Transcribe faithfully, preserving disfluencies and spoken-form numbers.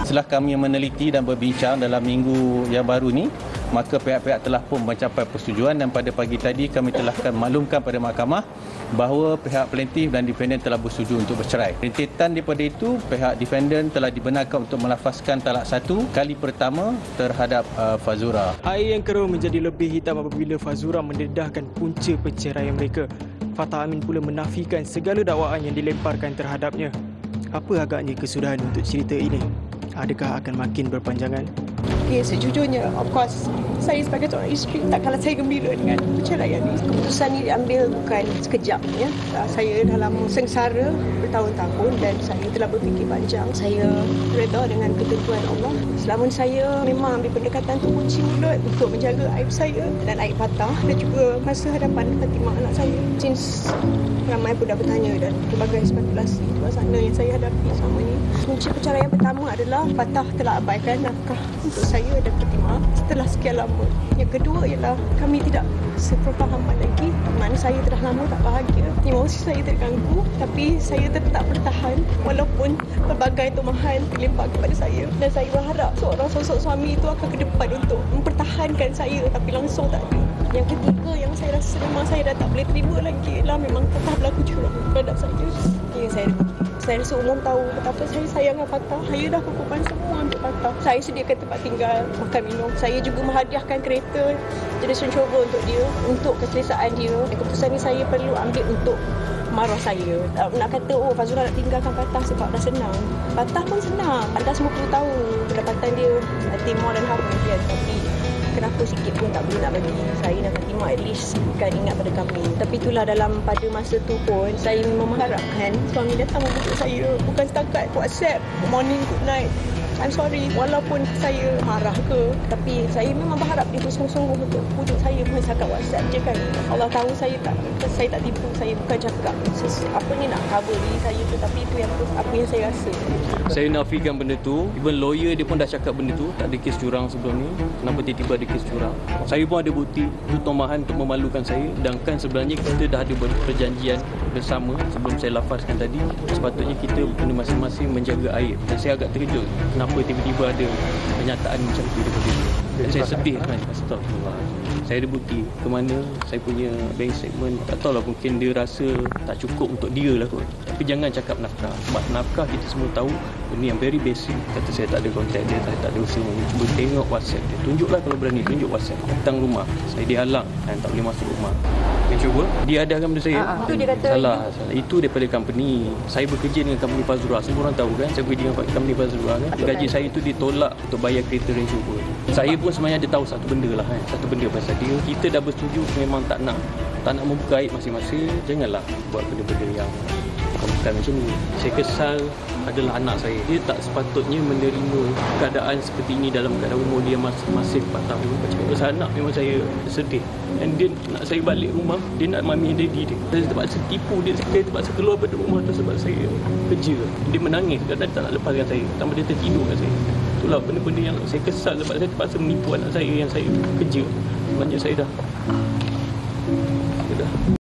Setelah kami meneliti dan berbincang dalam minggu yang baru ni, maka pihak-pihak telah pun mencapai persetujuan dan pada pagi tadi kami telah maklumkan pada mahkamah bahawa pihak plaintiff dan defendant telah bersetuju untuk bercerai. Rentetan daripada itu, pihak defendant telah dibenarkan untuk melafazkan talak satu kali pertama terhadap uh, Fazura. Air yang keruh menjadi lebih hitam apabila Fazura mendedahkan punca perceraian mereka. Fatah Amin pula menafikan segala dakwaan yang dilemparkan terhadapnya. Apa agaknya kesudahan untuk cerita ini? Adakah akan makin berpanjangan? Okay, sejujurnya, of course, saya sebagai seorang isteri, takkanlah saya gembira dengan perceraian ini. Keputusan ini diambil bukan sekejap. Ya. Saya dalam sengsara bertahun-tahun dan saya telah berfikir panjang. Saya redha dengan ketentuan Allah. Selama saya memang ambil pendekatan untuk kunci mulut untuk menjaga aib saya dan aib Fatah dan juga masa hadapan Fatimah anak saya. Since ramai pun dah bertanya dan berbagai spekulasi di luar sana yang saya hadapi selama ini. Kunci perceraian pertama adalah Fatah telah abaikan nafkah untuk saya dan Fatimah setelah sekian lama. Yang kedua ialah kami tidak seperfahaman lagi. Mana saya telah lama tak bahagia. Emosi saya terganggu tapi saya tetap bertahan walaupun pelbagai tumahan terlimpah kepada saya. Dan saya berharap seorang sosok suami itu akan ke depan untuk mempertahankan saya tapi langsung tak ada. Yang ketiga yang saya rasa memang saya dah tak boleh terima lagi ialah memang Fatah berlaku curang terhadap saya. Ya, saya Saya rasa umum tahu betapa saya sayang dengan Fatah. Saya dah berkorban semua untuk Fatah. Saya sediakan tempat tinggal, makan minum. Saya juga menghadiahkan kereta jenis Range Rover untuk dia, untuk keselesaan dia. Keputusan ini saya perlu ambil untuk maruah saya. Nak kata, oh Fazura nak tinggalkan Fatah sebab dah senang. Fatah pun senang. Anda semua perlu tahu pendapatan dia timur dan harum kan. Tapi kenapa sikit pun tak boleh nak bagi saya dan Fatimah at least kan ingat pada kami. Tapi itulah dalam pada masa tu pun saya memang mengharapkan suami datang membujuk saya. Bukan setakat WhatsApp, good morning, good night. I'm sorry, walaupun saya marah ke, tapi saya memang berharap dia bersungguh-sungguh untuk pujuk saya bukan setakat WhatsApp je kan. Allah tahu saya tak saya tak tipu, saya bukan cakap ses, apa ni nak cover diri saya tu, tapi itu yang apa yang saya rasa. Saya nafikan benda tu, even lawyer dia pun dah cakap benda tu, tak ada kes curang sebelum ni. Kenapa tiba-tiba ada kes curang? Saya pun ada bukti, itu tomahan untuk memalukan saya. Dan kan sebenarnya kita dah ada perjanjian bersama sebelum saya lafazkan tadi. Sepatutnya kita kena masing-masing menjaga aib. Dan saya agak terkejut kenapa tiba-tiba ada pernyataan macam tu daripada dia. Dan saya sedih kan. Astagfirullah. Saya ada bukti ke mana saya punya bank statement. Tak tahulah, mungkin dia rasa tak cukup untuk dia lah kot. Tapi jangan cakap nafkah. Sebab nafkah kita semua tahu benda yang very basic. Kata saya tak ada kontak dia, saya tak ada usaha. Cuba tengok WhatsApp dia. Tunjuklah kalau berani, tunjuk WhatsApp. Datang rumah, saya dihalang dan tak boleh masuk rumah. Dia cuba, dia adahkan benda saya. Ha, itu dia kata salah, salah. Itu daripada company. Saya bekerja dengan company Fazura. Semua orang tahu kan, saya bekerja dengan company Fazura kan. Gaji saya itu ditolak untuk bayar kereta Range Rover. Saya pun sebenarnya ada tahu satu benda lah kan. Satu benda pasal dia. Kita dah bersetuju memang tak nak tak nak membuka aib masing-masing. Janganlah buat benda-benda yang bukan macam ni. Saya kesal adalah anak saya. Dia tak sepatutnya menerima keadaan seperti ini dalam keadaan umur dia masih, masih empat tahun. Macam pasal anak memang saya sedih. Dan dia nak saya balik rumah, dia nak mami daddy dia. Saya terpaksa tipu dia, saya terpaksa keluar dari rumah tu sebab saya kerja. Dia menangis, kadang tak nak lepaskan saya. Tambah dia tertidur kat saya. Itulah benda-benda yang saya kesal sebab saya terpaksa menipu anak saya yang saya kerja. Sebenarnya saya dah